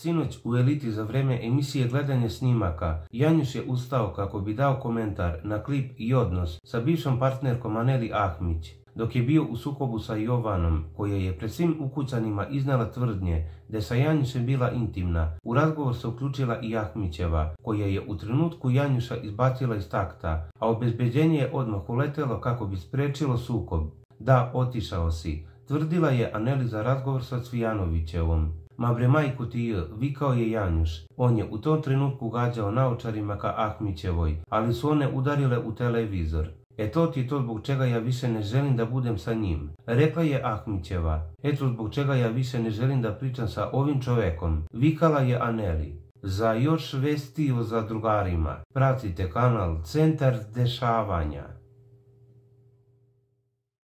Sinoć u Eliti za vreme emisije Gledanje snimaka, Janjuš je ustao kako bi dao komentar na klip i odnos sa bivšom partnerkom Aneli Ahmić, dok je bio u sukobu sa Jovanom, koja je pred svim ukućanima iznala tvrdnje da je sa Janjušem bila intimna. U razgovor se uključila i Ahmićeva, koja je u trenutku Janjuša izbacila iz takta, a obezbeđenje je odmah uletelo kako bi sprečilo sukob. Da, otišao si, tvrdila je Aneli za razgovor sa Cvijanovićevom. Ma bre majku ti, vikao je Janjuš. On je u tom trenutku gađao naočarima ka Ahmićevoj, ali su one udarile u televizor. To ti je to zbog čega ja više ne želim da budem sa njim, rekla je Ahmićeva. Eto zbog čega ja više ne želim da pričam sa ovim čovekom, vikala je Aneli. Za još vesti o zadrugarima pratite kanal Centar dešavanja.